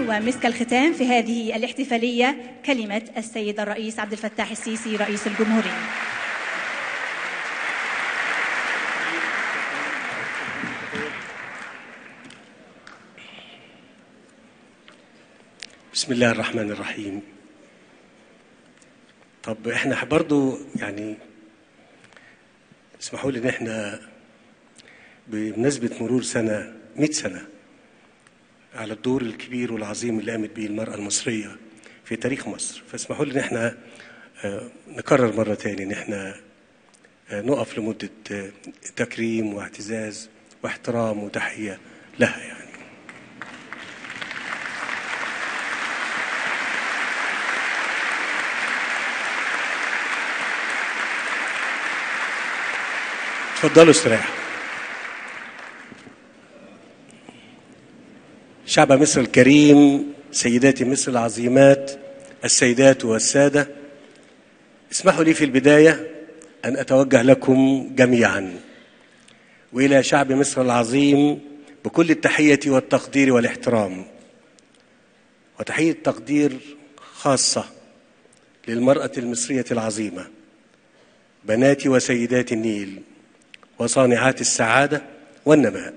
ومسك الختام في هذه الاحتفالية كلمة السيد الرئيس عبد الفتاح السيسي رئيس الجمهورية. بسم الله الرحمن الرحيم. طب احنا برضو يعني اسمحوا لي ان احنا بمناسبة مرور 100 سنة على الدور الكبير والعظيم اللي قامت به المرأة المصرية في تاريخ مصر، فاسمحوا لي ان احنا نكرر مرة تاني ان احنا نقف لمدة تكريم واعتزاز واحترام وتحية لها يعني. تفضلوا استريحوا. شعب مصر الكريم، سيدات مصر العظيمات، السيدات والسادة، اسمحوا لي في البداية أن أتوجه لكم جميعا وإلى شعب مصر العظيم بكل التحية والتقدير والاحترام، وتحية تقدير خاصة للمرأة المصرية العظيمة، بنات وسيدات النيل وصانعات السعادة والنماء.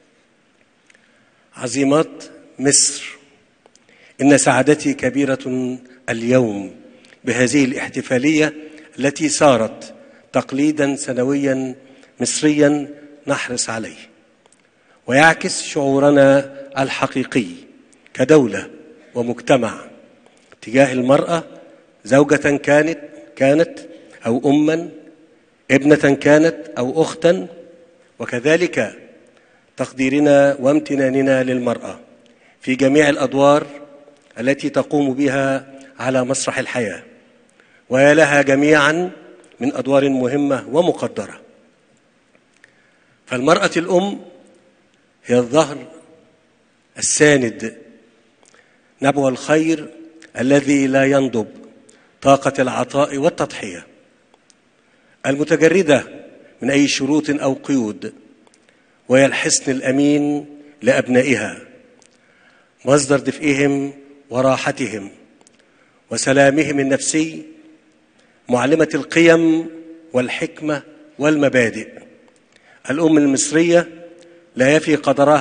عظيمات مصر، إن سعادتي كبيرة اليوم بهذه الاحتفالية التي صارت تقليدا سنويا مصريا نحرص عليه، ويعكس شعورنا الحقيقي كدولة ومجتمع تجاه المرأة، زوجة كانت أو أما، ابنة كانت أو أختا، وكذلك تقديرنا وامتناننا للمرأة في جميع الأدوار التي تقوم بها على مسرح الحياة، ويا لها جميعا من أدوار مهمة ومقدرة. فالمرأة الأم هي الظهر الساند، نبع الخير الذي لا ينضب، طاقة العطاء والتضحية، المتجردة من أي شروط أو قيود، وهي الحصن الأمين لأبنائها، مصدر دفئهم وراحتهم وسلامهم النفسي، معلمة القيم والحكمة والمبادئ. الأم المصرية لا يفي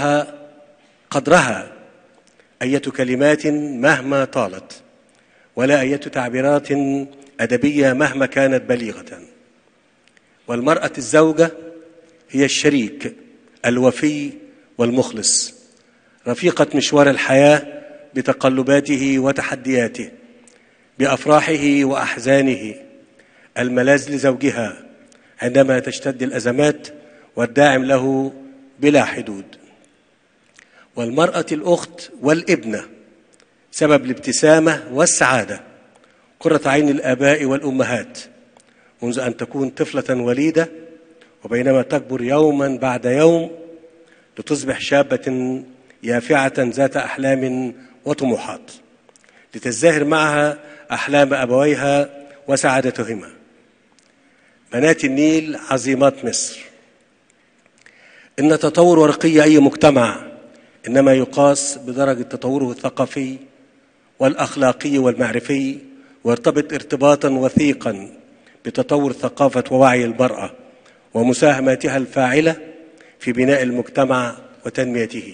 قدرها أية كلمات مهما طالت، ولا أية تعبيرات أدبية مهما كانت بليغة. والمرأة الزوجة هي الشريك الوفي والمخلص، رفيقة مشوار الحياة بتقلباته وتحدياته، بأفراحه وأحزانه، الملاذ لزوجها عندما تشتد الأزمات، والداعم له بلا حدود. والمرأة الأخت والابنة سبب الابتسامة والسعادة، قرة عين الآباء والأمهات منذ أن تكون طفلة وليدة، وبينما تكبر يوما بعد يوم لتصبح شابة يافعة ذات أحلام وطموحات، لتزدهر معها أحلام أبويها وسعادتهما. بنات النيل، عظيمات مصر، إن تطور ورقي أي مجتمع إنما يقاس بدرجة تطوره الثقافي والأخلاقي والمعرفي، ويرتبط ارتباطا وثيقا بتطور ثقافة ووعي المرأة ومساهماتها الفاعلة في بناء المجتمع وتنميته.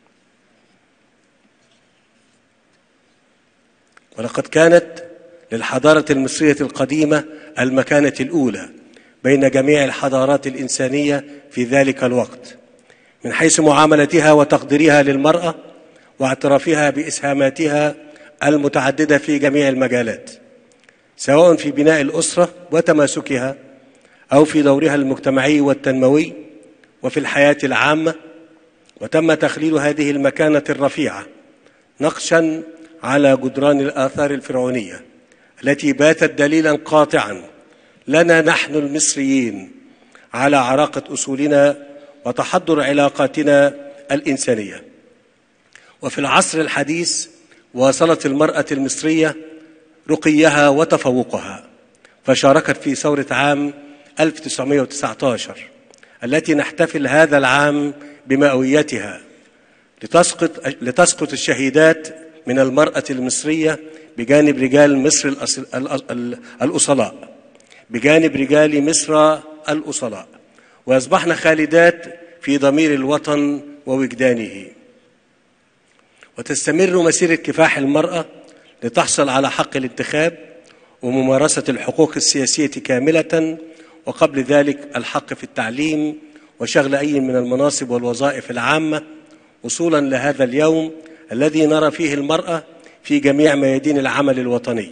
ولقد كانت للحضارة المصرية القديمة المكانة الأولى بين جميع الحضارات الإنسانية في ذلك الوقت، من حيث معاملتها وتقديرها للمرأة واعترافها بإسهاماتها المتعددة في جميع المجالات، سواء في بناء الأسرة وتماسكها، أو في دورها المجتمعي والتنموي، وفي الحياة العامة. وتم تخليل هذه المكانة الرفيعة نقشا على جدران الآثار الفرعونية التي باتت دليلا قاطعا لنا نحن المصريين على عراقة أصولنا وتحضر علاقاتنا الإنسانية. وفي العصر الحديث واصلت المرأة المصرية رقيها وتفوقها، فشاركت في ثورة عام 1919 التي نحتفل هذا العام بمئويتها، لتسقط الشهيدات من المرأة المصرية بجانب رجال مصر الأصلاء، بجانب رجال مصر الأصلاء، ويصبحن خالدات في ضمير الوطن ووجدانه. وتستمر مسيرة كفاح المرأة لتحصل على حق الانتخاب وممارسة الحقوق السياسية كاملة، وقبل ذلك الحق في التعليم وشغل أي من المناصب والوظائف العامة، وصولا لهذا اليوم الذي نرى فيه المرأة في جميع ميادين العمل الوطني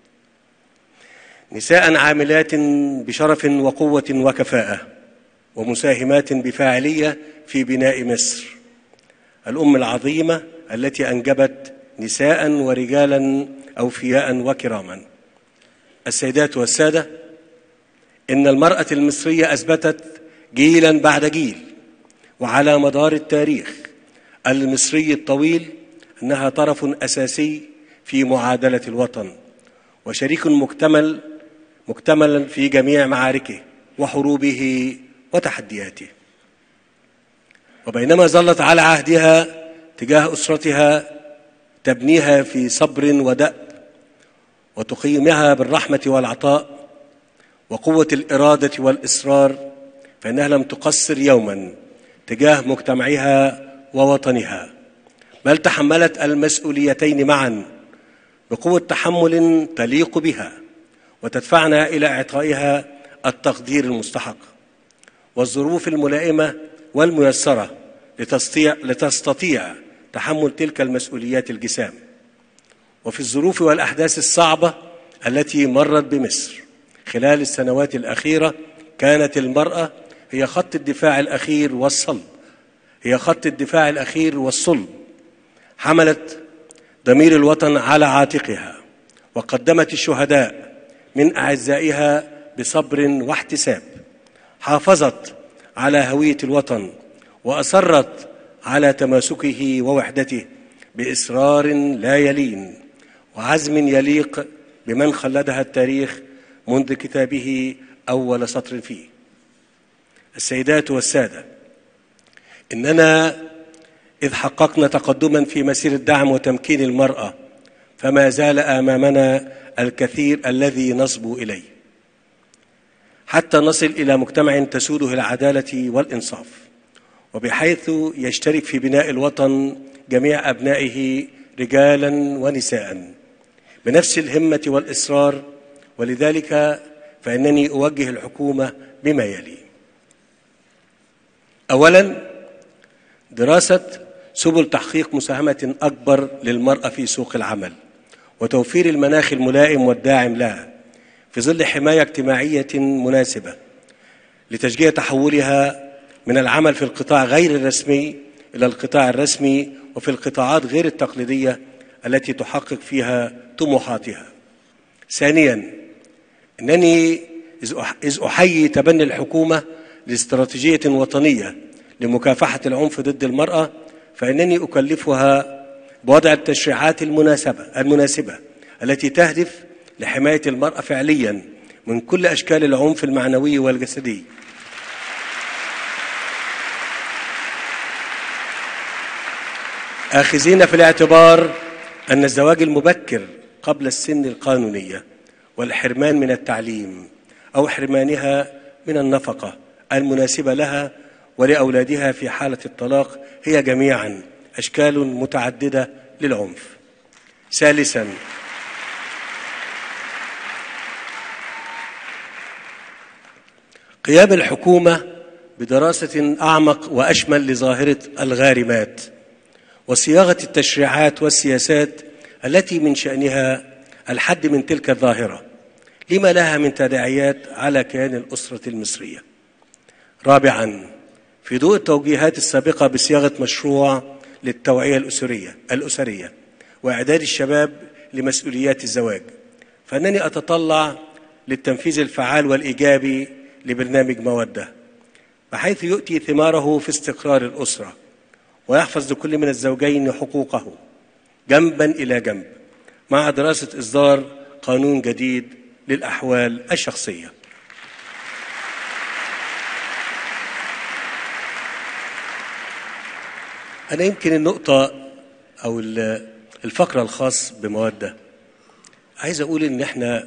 نساء عاملات بشرف وقوة وكفاءة، ومساهمات بفاعلية في بناء مصر، الأم العظيمة التي أنجبت نساء ورجالا أوفياء وكراما. السيدات والسادة، إن المرأة المصرية أثبتت جيلا بعد جيل وعلى مدار التاريخ المصري الطويل أنها طرف أساسي في معادلة الوطن، وشريك مكتمل في جميع معاركه وحروبه وتحدياته. وبينما ظلت على عهدها تجاه أسرتها تبنيها في صبر ودأب، وتقيمها بالرحمة والعطاء وقوة الإرادة والإصرار، فإنها لم تقصر يوما تجاه مجتمعها ووطنها، بل تحملت المسؤوليتين معا بقوة تحمل تليق بها وتدفعنا إلى إعطائها التقدير المستحق والظروف الملائمة والميسرة لتستطيع تحمل تلك المسؤوليات الجسام. وفي الظروف والأحداث الصعبة التي مرت بمصر خلال السنوات الأخيرة، كانت المرأة هي خط الدفاع الأخير والصلب، حملت ضمير الوطن على عاتقها، وقدمت الشهداء من أعزائها بصبر واحتساب، حافظت على هوية الوطن وأصرت على تماسكه ووحدته بإصرار لا يلين وعزم يليق بمن خلدها التاريخ منذ كتابه أول سطر فيه. السيدات والسادة، إننا إذ حققنا تقدما في مسيرة دعم وتمكين المرأة، فما زال أمامنا الكثير الذي نصبو إليه حتى نصل إلى مجتمع تسوده العدالة والإنصاف، وبحيث يشترك في بناء الوطن جميع أبنائه رجالا ونساء بنفس الهمة والإصرار. ولذلك فإنني أوجه الحكومة بما يلي: أولا، دراسة سبل تحقيق مساهمة أكبر للمرأة في سوق العمل، وتوفير المناخ الملائم والداعم لها في ظل حماية اجتماعية مناسبة لتشجيع تحولها من العمل في القطاع غير الرسمي إلى القطاع الرسمي، وفي القطاعات غير التقليدية التي تحقق فيها طموحاتها. ثانيا، إنني إذ أحيي تبني الحكومة لاستراتيجية وطنية لمكافحة العنف ضد المرأة، فإنني أكلفها بوضع التشريعات المناسبة التي تهدف لحماية المرأة فعليا من كل أشكال العنف المعنوي والجسدي، آخذين في الاعتبار أن الزواج المبكر قبل السن القانونية والحرمان من التعليم أو حرمانها من النفقة المناسبة لها ولأولادها في حالة الطلاق هي جميعا أشكال متعددة للعنف. ثالثا، قيام الحكومة بدراسة أعمق وأشمل لظاهرة الغارمات، وصياغة التشريعات والسياسات التي من شأنها الحد من تلك الظاهرة لما لها من تداعيات على كيان الأسرة المصرية. رابعا، في ضوء التوجيهات السابقة بصياغة مشروع للتوعية الأسرية وإعداد الشباب لمسؤوليات الزواج، فإنني أتطلع للتنفيذ الفعال والإيجابي لبرنامج مودة، بحيث يؤتي ثماره في استقرار الأسرة ويحفظ لكل من الزوجين حقوقه جنبا إلى جنب، مع دراسة إصدار قانون جديد للأحوال الشخصية. أنا يمكن النقطة أو الفقرة الخاص بمواد ده. عايز أقول إن إحنا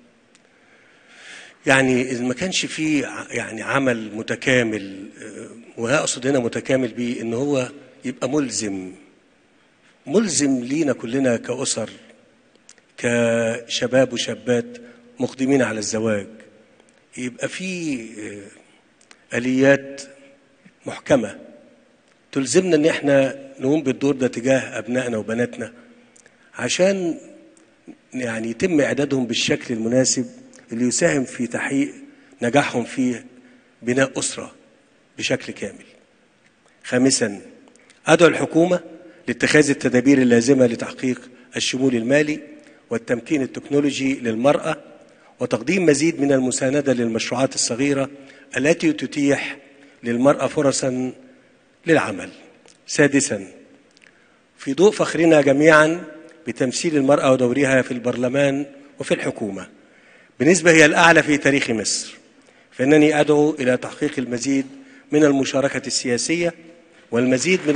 يعني إذا ما كانش فيه يعني عمل متكامل، وأقصد هنا متكامل بيه إن هو يبقى ملزم لينا كلنا كأسر، كشباب وشابات مقدمين على الزواج، يبقى فيه آليات محكمة تلزمنا إن إحنا نقوم بالدور ده تجاه أبنائنا وبناتنا، عشان يعني يتم إعدادهم بالشكل المناسب اللي يساهم في تحقيق نجاحهم في بناء أسرة بشكل كامل. خامساً، أدعو الحكومة لاتخاذ التدابير اللازمة لتحقيق الشمول المالي والتمكين التكنولوجي للمرأة، وتقديم مزيد من المساندة للمشروعات الصغيرة التي تتيح للمرأة فرصاً للعمل. سادساً، في ضوء فخرنا جميعاً بتمثيل المرأة ودورها في البرلمان وفي الحكومة بنسبة هي الأعلى في تاريخ مصر، فإنني أدعو إلى تحقيق المزيد من المشاركة السياسية والمزيد من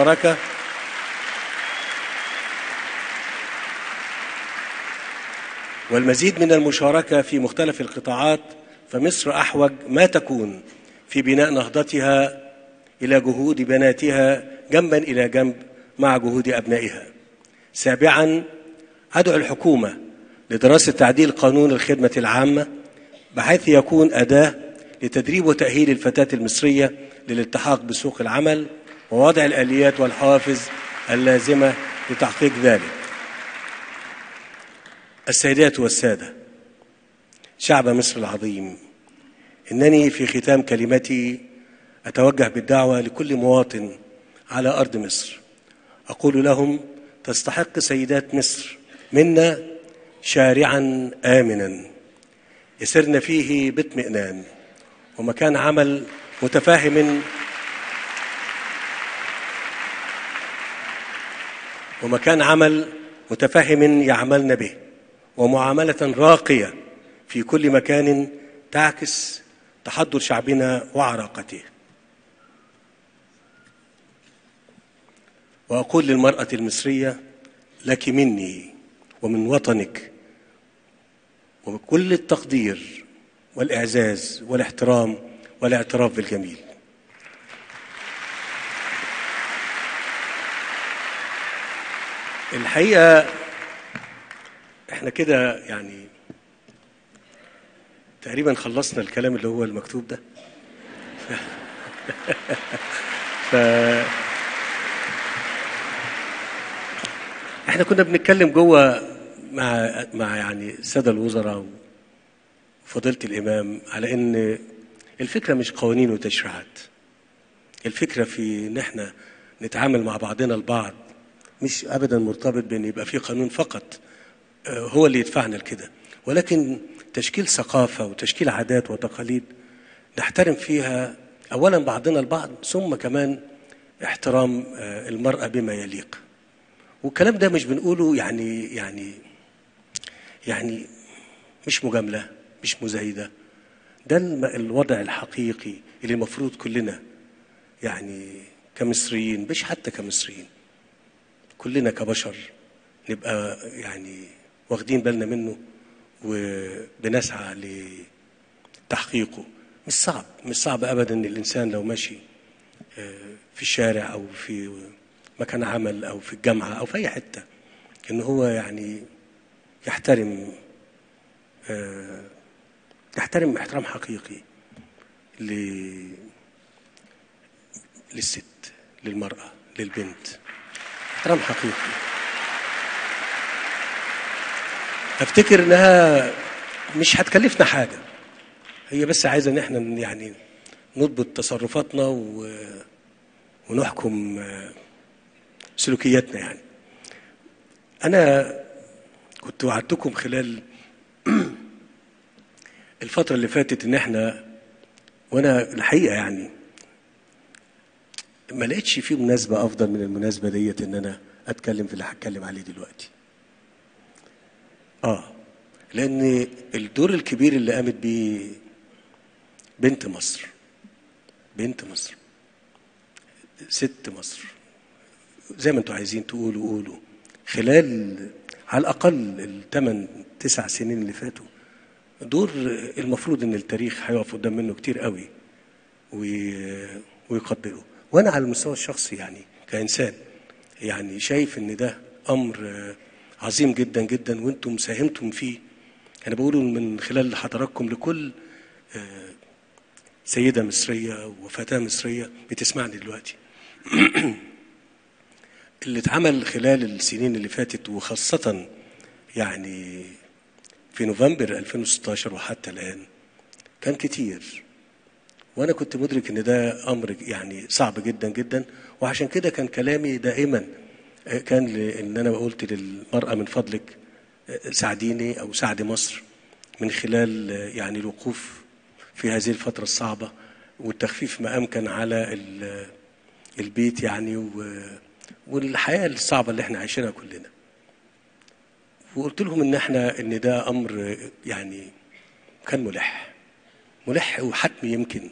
المشاركة في مختلف القطاعات، فمصر أحوج ما تكون في بناء نهضتها إلى جهود بناتها جنبا إلى جنب مع جهود أبنائها. سابعا، أدعو الحكومة لدراسة تعديل قانون الخدمة العامة بحيث يكون أداة لتدريب وتأهيل الفتاة المصرية للالتحاق بسوق العمل، ووضع الآليات والحوافز اللازمة لتحقيق ذلك. السيدات والسادة، شعب مصر العظيم، إنني في ختام كلمتي أتوجه بالدعوة لكل مواطن على أرض مصر، أقول لهم: تستحق سيدات مصر منا شارعا آمنا يسرن فيه باطمئنان، ومكان عمل متفاهم يعملن به، ومعاملة راقية في كل مكان تعكس تحضر شعبنا وعراقته. وأقول للمرأة المصرية: لك مني ومن وطنك وكل التقدير والإعزاز والاحترام والاعتراف بالجميل. الحقيقة احنا كده يعني تقريبا خلصنا الكلام اللي هو المكتوب ده. احنا كنا بنتكلم جوه مع يعني السادة الوزراء وفضيلة الإمام على إن الفكرة مش قوانين وتشريعات، الفكرة في إن احنا نتعامل مع بعضنا البعض، مش أبدا مرتبط بأن يبقى في قانون فقط هو اللي يدفعنا لكده، ولكن تشكيل ثقافة وتشكيل عادات وتقاليد نحترم فيها أولا بعضنا البعض، ثم كمان احترام المرأة بما يليق. والكلام ده مش بنقوله يعني مش مجاملة، مش مزايدة، ده الوضع الحقيقي اللي المفروض كلنا يعني كمصريين، مش حتى كمصريين، كلنا كبشر نبقى يعني واخدين بالنا منه وبنسعى لتحقيقه. مش صعب أبدا إن الإنسان لو ماشي في الشارع أو في مكان عمل أو في الجامعة أو في أي حتة إن هو يعني يحترم احترام حقيقي للست، للمرأة، للبنت، احترام حقيقي. افتكر انها مش هتكلفنا حاجة، هي بس عايزة ان احنا يعني نضبط تصرفاتنا ونحكم سلوكياتنا. يعني انا كنت وعدتكم خلال الفترة اللي فاتت ان احنا، وانا الحقيقة يعني ما لقيتش فيه مناسبة افضل من المناسبة ديت ان انا اتكلم في اللي هتكلم عليه دلوقتي. لان الدور الكبير اللي قامت بيه بنت مصر، ست مصر، زي ما انتوا عايزين تقولوا قولوا، خلال على الأقل ال8-9 سنين اللي فاتوا، دور المفروض إن التاريخ هيقف قدام منه كتير قوي ويقدره. وأنا على المستوى الشخصي يعني كإنسان يعني شايف إن ده أمر عظيم جدا جدا، وأنتم ساهمتم فيه. أنا بقوله من خلال حضراتكم لكل سيدة مصرية وفتاة مصرية بتسمعني دلوقتي. اللي اتعمل خلال السنين اللي فاتت، وخاصة يعني في نوفمبر 2016 وحتى الآن، كان كتير. وأنا كنت مدرك إن ده أمر يعني صعب جدا جدا، وعشان كده كان كلامي دائما كان إن أنا قلت للمرأة من فضلك ساعديني أو ساعدي مصر من خلال يعني الوقوف في هذه الفترة الصعبة والتخفيف ما أمكن على البيت يعني والحياة الصعبة اللي احنا عايشينها كلنا. وقلت لهم إن ده أمر يعني كان ملح وحتمي يمكن.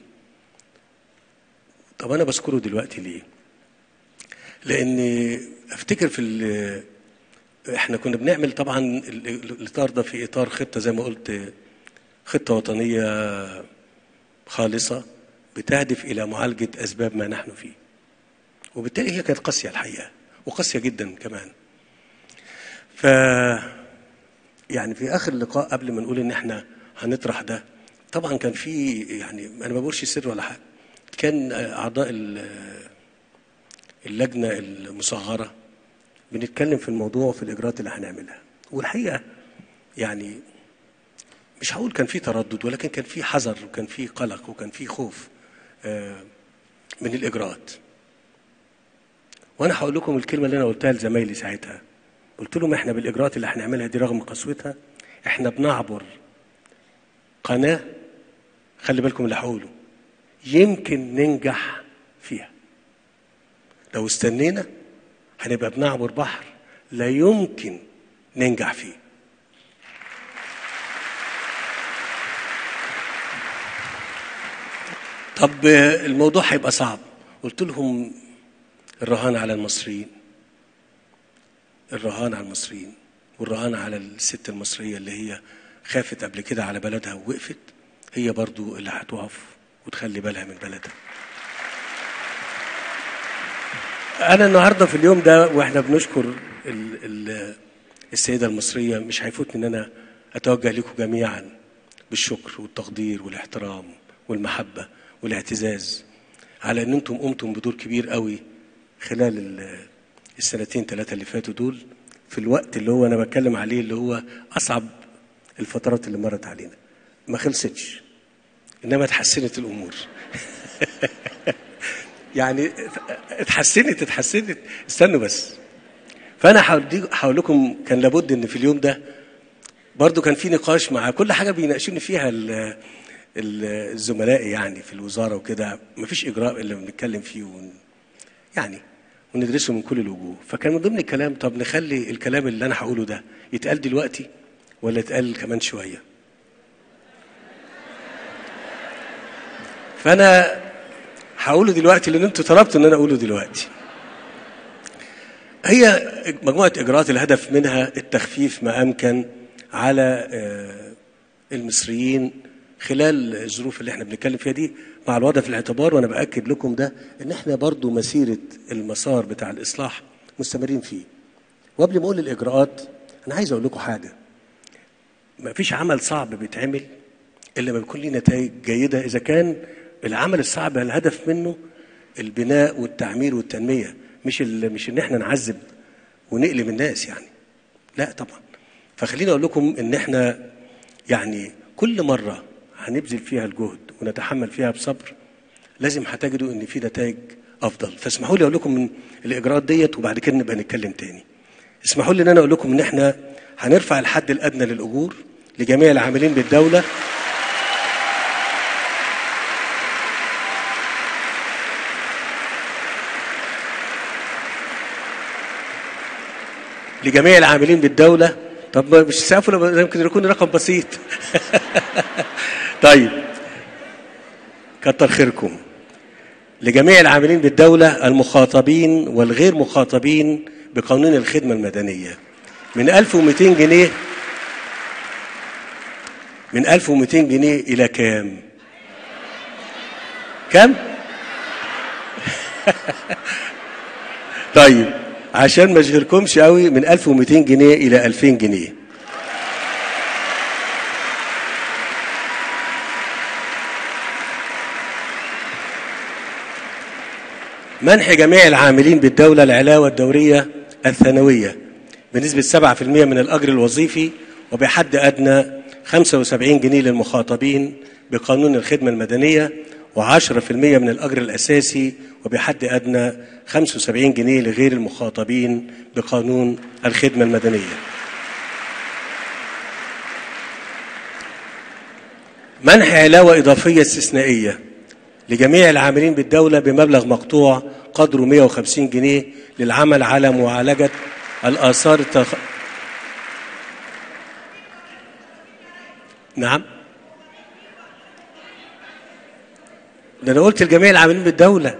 طب أنا بذكره دلوقتي ليه؟ لأن أفتكر احنا كنا بنعمل طبعا الإطار ده في إطار خطة زي ما قلت، خطة وطنية خالصة بتهدف إلى معالجة أسباب ما نحن فيه. وبالتالي هي كانت قاسية الحقيقة، وقاسية جدا كمان. يعني في آخر اللقاء قبل ما نقول إن احنا هنطرح ده، طبعا كان في يعني أنا ما بقولش سر ولا حاجة، كان أعضاء اللجنة المصغرة بنتكلم في الموضوع وفي الإجراءات اللي هنعملها. والحقيقة يعني مش هقول كان في تردد، ولكن كان في حذر وكان في قلق وكان في خوف من الإجراءات. وأنا هقول لكم الكلمة اللي أنا قلتها لزمايلي ساعتها. قلت لهم إحنا بالإجراءات اللي هنعملها دي رغم قسوتها إحنا بنعبر قناة، خلي بالكم اللي هقوله، يمكن ننجح فيها. لو استنينا هنبقى بنعبر بحر لا يمكن ننجح فيه. طب الموضوع هيبقى صعب. قلت لهم الرهان على المصريين، الرهان على المصريين، والرهان على الست المصرية اللي هي خافت قبل كده على بلدها ووقفت، هي برضو اللي هتقف وتخلي بالها من بلدها. أنا النهاردة في اليوم ده وإحنا بنشكر السيدة المصرية، مش هيفوتني إن أنا أتوجه لكم جميعا بالشكر والتقدير والاحترام والمحبة والاعتزاز على إن أنتم قمتم بدور كبير قوي خلال السنتين 3 اللي فاتوا دول، في الوقت اللي هو أنا بتكلم عليه اللي هو أصعب الفترات اللي مرت علينا. ما خلصتش، إنما اتحسنت الأمور. يعني اتحسنت استنوا بس. فأنا هقول لكم كان لابد إن في اليوم ده برضو كان في نقاش مع كل حاجة بيناقشوني فيها الزملاء يعني في الوزارة وكده. مفيش إجراء إلا بنتكلم فيه يعني وندرسه من كل الوجوه. فكان من ضمن الكلام، طب نخلي الكلام اللي أنا هقوله ده يتقال دلوقتي ولا يتقال كمان شوية؟ فأنا هقوله دلوقتي لأن أنتوا طلبتوا إن أنا أقوله دلوقتي. هي مجموعة إجراءات الهدف منها التخفيف ما أمكن على المصريين خلال الظروف اللي احنا بنتكلم فيها دي، مع الوضع في الاعتبار. وأنا بأكد لكم ده إن احنا برضو مسيرة المسار بتاع الإصلاح مستمرين فيه. وقبل ما أقول الإجراءات أنا عايز أقول لكم حاجة. ما فيش عمل صعب بيتعمل إلا ما بيكون ليه نتائج جيدة، إذا كان العمل الصعب الهدف منه البناء والتعمير والتنمية، مش إن احنا نعذب ونقلب الناس يعني. لا طبعا. فخليني أقول لكم إن احنا يعني كل مرة هنبذل فيها الجهد ونتحمل فيها بصبر لازم هتجدوا إن في نتائج أفضل. فاسمحوا لي أقول لكم من الإجراءات ديت وبعد كده نبقى نتكلم تاني. اسمحوا لي إن أنا أقول لكم إن احنا هنرفع الحد الأدنى للأجور لجميع العاملين بالدولة لجميع العاملين بالدولة. طب مش سقفوا، يمكن يكون رقم بسيط. طيب كتر خيركم. لجميع العاملين بالدولة المخاطبين والغير مخاطبين بقانون الخدمة المدنية من 1200 جنيه من 1200 جنيه إلى كام؟ كم؟ طيب عشان ما اشغلكمش قوي، من 1200 جنيه إلى 2000 جنيه. منح جميع العاملين بالدولة العلاوة الدورية الثانوية بنسبة 7% من الأجر الوظيفي وبحد أدنى 75 جنيه للمخاطبين بقانون الخدمة المدنية، و10% من الأجر الأساسي وبحد أدنى 75 جنيه لغير المخاطبين بقانون الخدمة المدنية. منح علاوة إضافية استثنائية لجميع العاملين بالدولة بمبلغ مقطوع قدره 150 جنيه للعمل على معالجة الآثار نعم، ده أنا قلت لجميع العاملين بالدولة.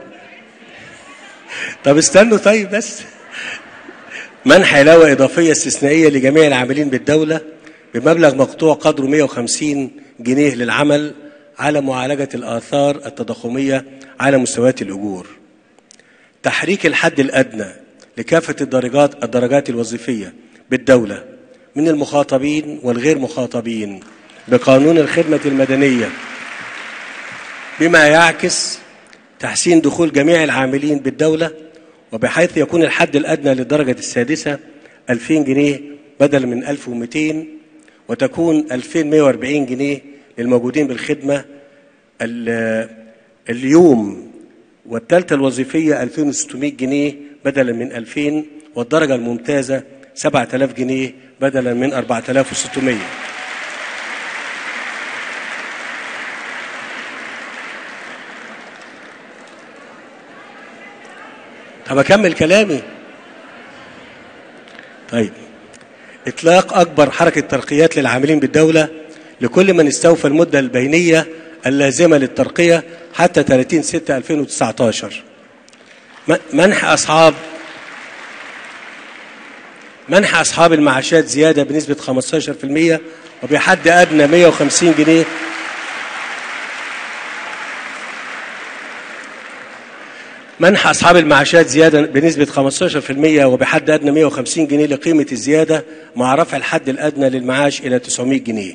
طب استنوا طيب بس. منح علاوة إضافية استثنائية لجميع العاملين بالدولة بمبلغ مقطوع قدره 150 جنيه للعمل على معالجة الآثار التضخمية على مستويات الأجور. تحريك الحد الأدنى لكافة الدرجات الوظيفية بالدولة من المخاطبين والغير مخاطبين بقانون الخدمة المدنية، بما يعكس تحسين دخول جميع العاملين بالدولة، وبحيث يكون الحد الأدنى للدرجة السادسة 2000 جنيه بدلا من 1200، وتكون 2140 جنيه للموجودين بالخدمة اليوم، والثالثة الوظيفية 2600 جنيه بدلا من 2000، والدرجة الممتازة 7000 جنيه بدلا من 4600. طب أكمل كلامي؟ طيب، إطلاق أكبر حركة ترقيات للعاملين بالدولة لكل من استوفى المدة البينية اللازمة للترقية حتى 30/6/2019. منح أصحاب المعاشات زيادة بنسبة 15% وبحد أدنى 150 جنيه منح أصحاب المعاشات زيادة بنسبة 15% وبحد أدنى 150 جنيه لقيمة الزيادة مع رفع الحد الأدنى للمعاش إلى 900 جنيه.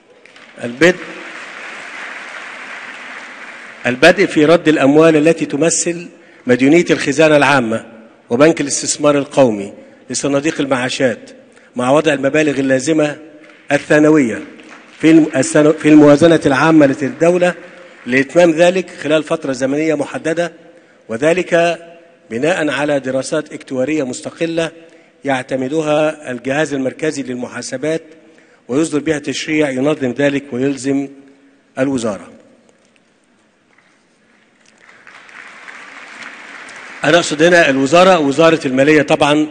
البدء في رد الأموال التي تمثل مديونية الخزانة العامة وبنك الاستثمار القومي لصناديق المعاشات مع وضع المبالغ اللازمة الثانوية في الموازنة العامة للدولة لإتمام ذلك خلال فترة زمنية محددة، وذلك بناء على دراسات اكتوارية مستقلة يعتمدها الجهاز المركزي للمحاسبات ويصدر بها تشريع ينظم ذلك ويلزم الوزارة. أنا أقصد هنا الوزارة، وزارة المالية طبعا،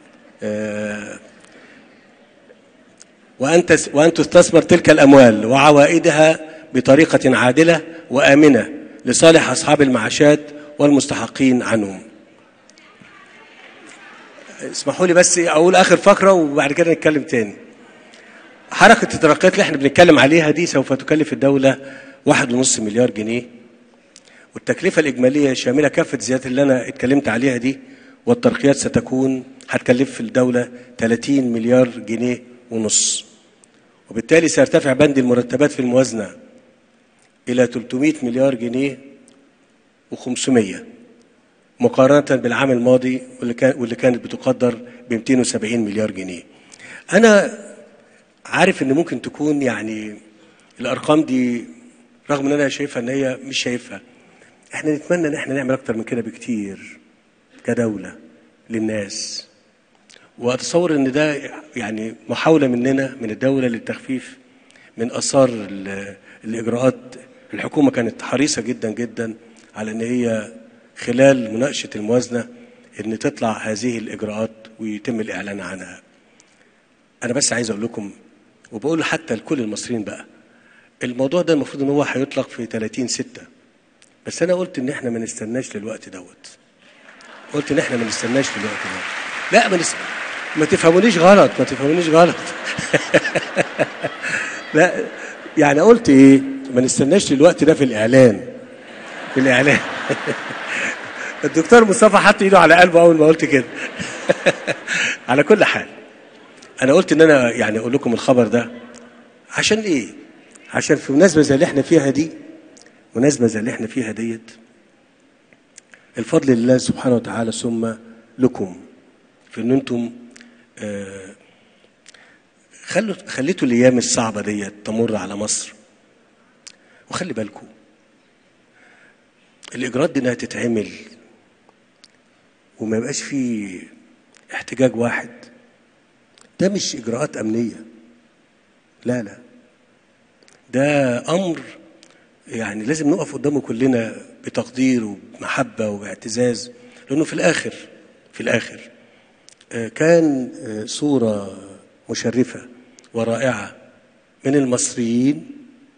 وأن تستثمر تلك الأموال وعوائدها بطريقة عادلة وآمنة لصالح أصحاب المعاشات والمستحقين عنهم. اسمحوا لي بس أقول آخر فقرة وبعد كده نتكلم تاني. حركة الترقيات اللي احنا بنتكلم عليها دي سوف تكلف الدولة 1.5 مليار جنيه، والتكلفة الإجمالية شاملة كافة الزيادات اللي أنا اتكلمت عليها دي، والترقيات هتكلف الدولة 30 مليار جنيه ونص، وبالتالي سيرتفع بند المرتبات في الموازنة إلى 300 مليار جنيه و500 مقارنة بالعام الماضي واللي كانت بتقدر ب 270 مليار جنيه. أنا عارف إن ممكن تكون يعني الأرقام دي رغم إن أنا شايفها إن هي مش شايفها، إحنا نتمنى إن إحنا نعمل أكتر من كده بكتير كدولة للناس، وأتصور إن ده يعني محاولة مننا من الدولة للتخفيف من آثار الإجراءات. الحكومة كانت حريصة جدا جدا على إن هي خلال مناقشة الموازنة إن تطلع هذه الإجراءات ويتم الإعلان عنها. أنا بس عايز أقول لكم وبقول حتى لكل المصريين بقى، الموضوع ده المفروض إن هو هيطلق في 30/6، بس أنا قلت إن إحنا ما نستناش للوقت دوت. لا ما تفهمونيش غلط، ما تفهمونيش غلط. لا يعني قلت ايه، ما نستناش للوقت ده في الاعلان. في الاعلان. الدكتور مصطفى حط ايده على قلبه اول ما قلت كده. على كل حال انا قلت ان انا يعني اقول لكم الخبر ده عشان ايه؟ عشان في مناسبه زي اللي احنا فيها دي، مناسبه زي اللي احنا فيها ديت، الفضل لله سبحانه وتعالى ثم لكم في ان انتم خليتوا الايام الصعبه ديت تمر على مصر. وخلي بالكم الاجراءات دي انها تتعمل وما يبقاش فيه احتجاج واحد، ده مش اجراءات امنيه، لا لا، ده امر يعني لازم نقف قدامه كلنا بتقدير وبمحبه وباعتزاز، لانه في الاخر كان صوره مشرفه ورائعه من المصريين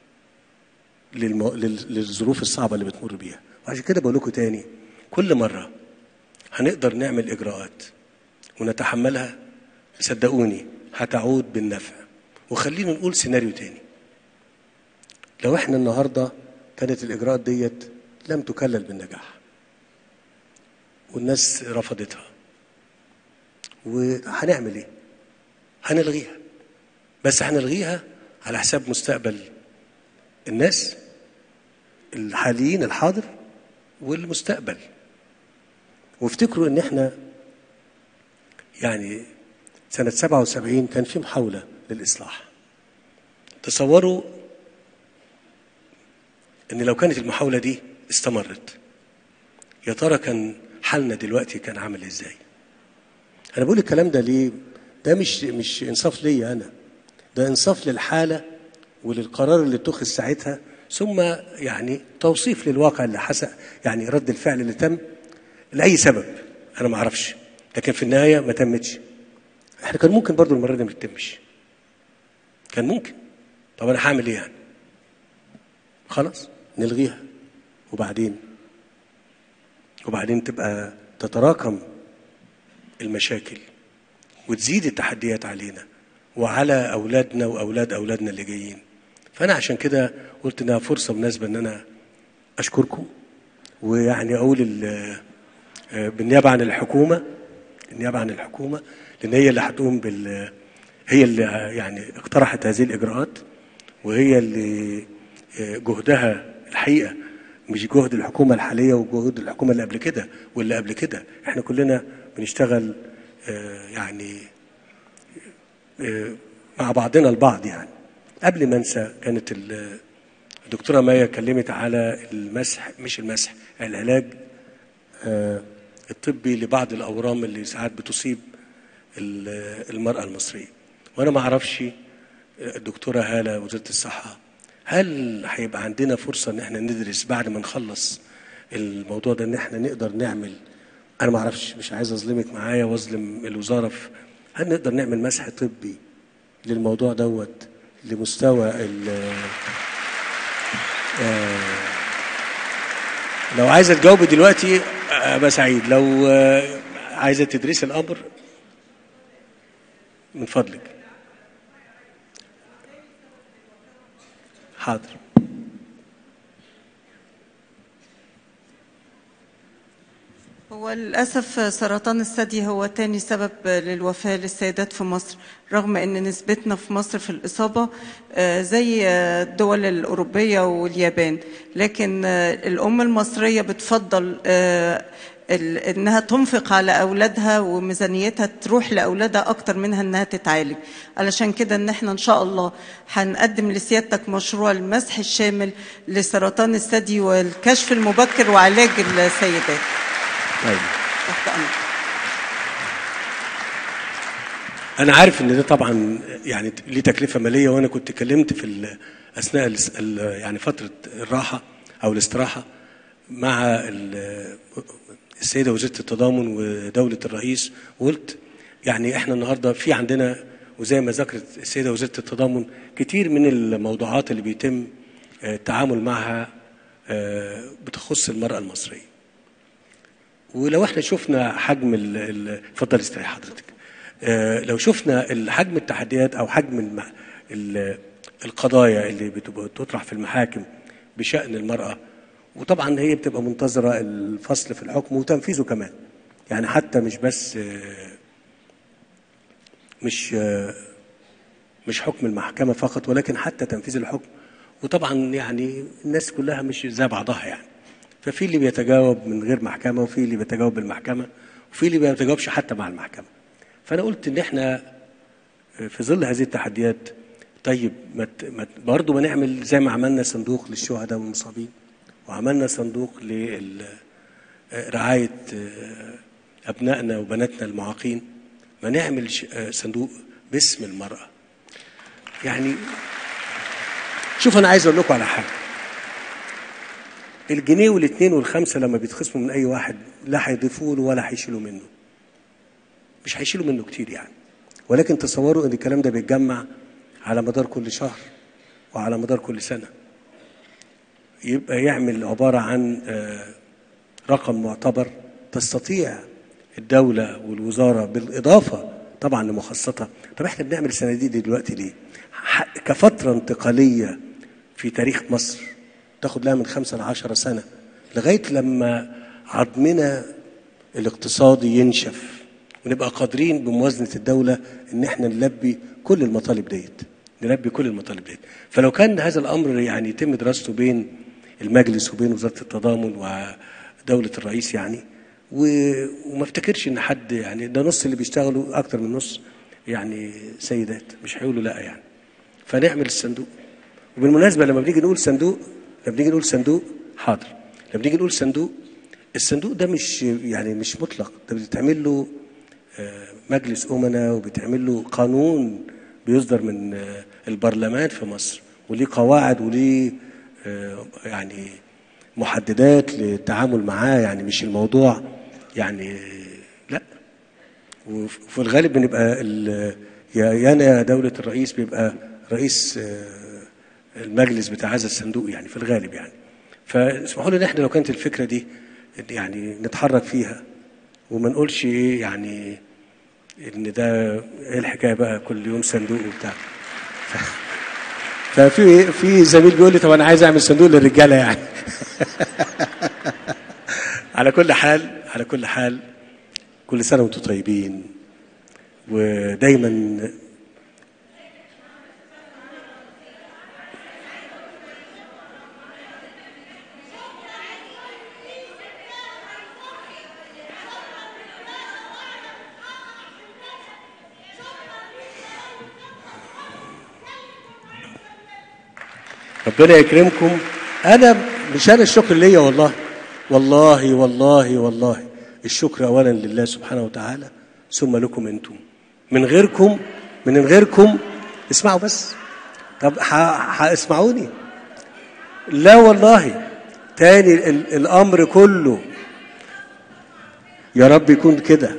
للظروف الصعبه اللي بتمر بيها. وعشان كده بقول لكم تاني، كل مره هنقدر نعمل اجراءات ونتحملها، صدقوني هتعود بالنفع. وخلينا نقول سيناريو تاني، لو احنا النهارده كانت الاجراءات ديت لم تكلل بالنجاح والناس رفضتها، وهنعمل ايه؟ هنلغيها، بس هنلغيها على حساب مستقبل الناس الحاليين الحاضر والمستقبل. وافتكروا ان احنا يعني سنة 77 كان في محاولة للإصلاح. تصوروا ان لو كانت المحاولة دي استمرت، يا ترى كان حالنا دلوقتي كان عامل ازاي؟ انا بقول الكلام ده ليه؟ ده مش انصاف ليا انا، ده انصاف للحالة وللقرار اللي اتخذ ساعتها، ثم يعني توصيف للواقع اللي حصل، يعني رد الفعل اللي تم لأي سبب انا ما اعرفش، لكن في النهاية ما تمتش. احنا كان ممكن برضو المرة دي ما تتمش، كان ممكن. طب انا هعمل ايه يعني؟ خلاص نلغيها، وبعدين تبقى تتراكم المشاكل وتزيد التحديات علينا وعلى اولادنا واولاد اولادنا اللي جايين. فانا عشان كده قلت انها فرصه مناسبه ان انا اشكركم، ويعني اقول بالنيابه عن الحكومه، لان هي اللي هتقوم هي اللي يعني اقترحت هذه الاجراءات، وهي اللي جهدها الحقيقه مش جهد الحكومه الحاليه وجهد الحكومه اللي قبل كده واللي قبل كده، احنا كلنا بنشتغل يعني مع بعضنا البعض. يعني قبل ما انسى، كانت الدكتوره مايا اتكلمت على المسح، مش المسح، العلاج الطبي لبعض الاورام اللي ساعات بتصيب المراه المصريه. وانا ما اعرفش الدكتوره هاله وزيره الصحه، هل هيبقى عندنا فرصه ان احنا ندرس بعد ما نخلص الموضوع ده ان احنا نقدر نعمل، انا ما اعرفش، مش عايز اظلمك معايا واظلم الوزاره، هل نقدر نعمل مسح طبي للموضوع دوت لمستوى لو عايزه تجاوبي دلوقتي ابقى سعيد، لو عايزه تدرسي الامر من فضلك. حاضر. هو للأسف سرطان الثدي هو تاني سبب للوفاة للسيدات في مصر، رغم أن نسبتنا في مصر في الإصابة زي الدول الأوروبية واليابان، لكن الأم المصرية بتفضل إنها تنفق على أولادها وميزانيتها تروح لأولادها أكتر منها إنها تتعالج. علشان كده إن إحنا إن شاء الله هنقدم لسيادتك مشروع المسح الشامل لسرطان الثدي والكشف المبكر وعلاج السيدات. أنا عارف إن ده طبعا يعني ليه تكلفة مالية، وأنا كنت اتكلمت في أثناء يعني فترة الراحة أو الاستراحة مع السيدة وزيرة التضامن ودولة الرئيس، وقلت يعني إحنا النهاردة في عندنا، وزي ما ذكرت السيدة وزيرة التضامن، كتير من الموضوعات اللي بيتم التعامل معها بتخص المرأة المصرية. ولو احنا شفنا حجم اتفضل استريح حضرتك. لو شفنا حجم التحديات او حجم القضايا اللي بتطرح في المحاكم بشأن المرأة، وطبعا هي بتبقى منتظرة الفصل في الحكم وتنفيذه كمان، يعني حتى مش بس مش حكم المحكمة فقط، ولكن حتى تنفيذ الحكم. وطبعا يعني الناس كلها مش زي بعضها يعني، ففي اللي بيتجاوب من غير محكمة، وفي اللي بيتجاوب بالمحكمة، وفي اللي ما بيتجاوبش حتى مع المحكمة. فأنا قلت إن إحنا في ظل هذه التحديات طيب برضه ما نعمل زي ما عملنا صندوق للشهداء والمصابين، وعملنا صندوق لرعاية أبنائنا وبناتنا المعاقين، ما نعمل صندوق باسم المرأة. يعني شوف أنا عايز أقول لكم على حاجة، الجنيه والاثنين والخمسة لما بيتخصموا من أي واحد لا هيضيفوا له ولا هيشيلوا منه، مش هيشيلوا منه كتير يعني، ولكن تصوروا ان الكلام ده بيتجمع على مدار كل شهر وعلى مدار كل سنة، يبقى يعمل عبارة عن رقم معتبر تستطيع الدولة والوزارة بالإضافة طبعا لمخصصاتها. طب احنا بنعمل الصناديق دي دلوقتي ليه؟ كفترة انتقالية في تاريخ مصر تاخد لها من 5 ل10 سنة لغاية لما عظمنا الاقتصادي ينشف ونبقى قادرين بموازنة الدولة ان احنا نلبي كل المطالب ديت، فلو كان هذا الامر يعني يتم دراسته بين المجلس وبين وزارة التضامن ودولة الرئيس يعني، وما افتكرش ان حد يعني ده نص اللي بيشتغلوا اكتر من نص يعني سيدات، مش هيقولوا لا يعني. فنعمل الصندوق. وبالمناسبة لما بنيجي نقول صندوق حاضر، لما بنيجي نقول صندوق، الصندوق ده مش يعني مش مطلق، ده بتعمل له مجلس أمنا وبتعمل له قانون بيصدر من البرلمان في مصر، وليه قواعد وليه يعني محددات للتعامل معاه، يعني مش الموضوع يعني لا. وفي الغالب بنبقى يا دولة الرئيس بيبقى رئيس المجلس بتاع هذا الصندوق يعني في الغالب يعني. فاسمحوا لي ان احنا لو كانت الفكرة دي يعني نتحرك فيها وما نقولش ايه يعني ان ده ايه الحكايه بقى كل يوم صندوق وبتاع. ففي زميل بيقول لي طب انا عايز اعمل صندوق للرجاله يعني. على كل حال كل سنه وانتم طيبين، ودايما ربنا يكرمكم. انا مش انا الشكر ليا والله الشكر اولا لله سبحانه وتعالى ثم لكم انتم. من غيركم اسمعوا بس. طب اسمعوني. لا والله تاني الامر كله يا رب يكون كده.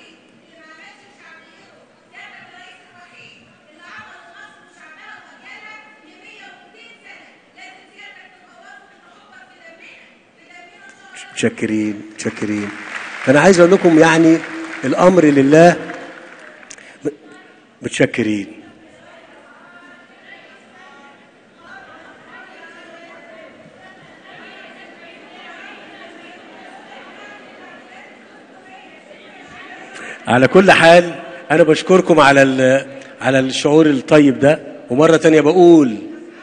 متشكرين. فأنا عايز أقول لكم يعني الأمر لله. متشكرين. على كل حال أنا بشكركم على الشعور الطيب ده، ومرة تانية بقول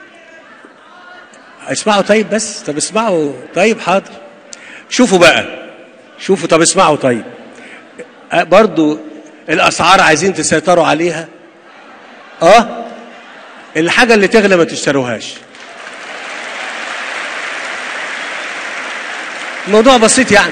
اسمعوا طيب بس. طب اسمعوا طيب حاضر. شوفوا طب اسمعوا طيب. برضو الأسعار عايزين تسيطروا عليها. الحاجة اللي تغلى ما تشتروهاش. الموضوع بسيط يعني.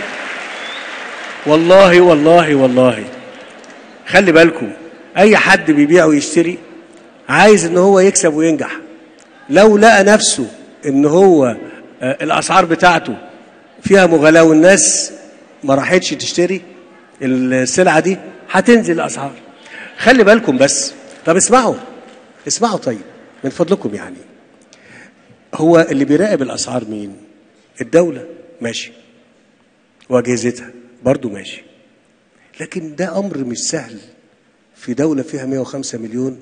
والله خلي بالكم، أي حد بيبيع ويشتري عايز إن هو يكسب وينجح. لو لقى نفسه إن هو الأسعار بتاعته فيها مغالاة والناس ما راحتش تشتري السلعة دي هتنزل الأسعار. خلي بالكم بس. طب اسمعوا طيب من فضلكم يعني. هو اللي بيراقب الأسعار مين؟ الدولة، ماشي، وأجهزتها برضو ماشي. لكن ده أمر مش سهل في دولة فيها 105 مليون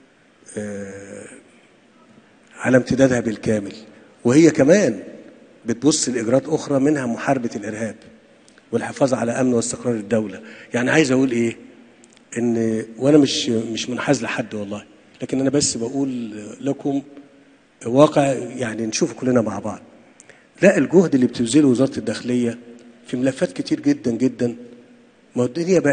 على امتدادها بالكامل، وهي كمان بتبص لإجراءات أخرى منها محاربة الإرهاب والحفاظ على أمن واستقرار الدولة. يعني عايز أقول إيه؟ إن وأنا مش منحاز لحد والله، لكن أنا بس بقول لكم واقع يعني نشوفه كلنا مع بعض. لا، الجهد اللي بتبذله وزارة الداخلية في ملفات كتير جدا جدا، ما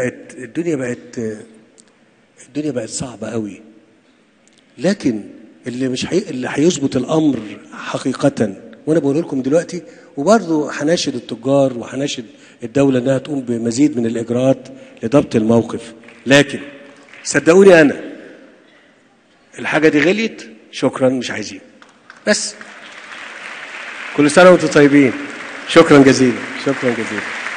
الدنيا بقت صعبة قوي. لكن اللي هيظبط الأمر حقيقة، وأنا بقول لكم دلوقتي، وبرضه هناشد التجار وهناشد الدولة إنها تقوم بمزيد من الإجراءات لضبط الموقف. لكن صدقوني أنا الحاجة دي غليت، شكرا مش عايزين. بس كل سنة وانتم طيبين. شكرا جزيلا، شكرا جزيلا.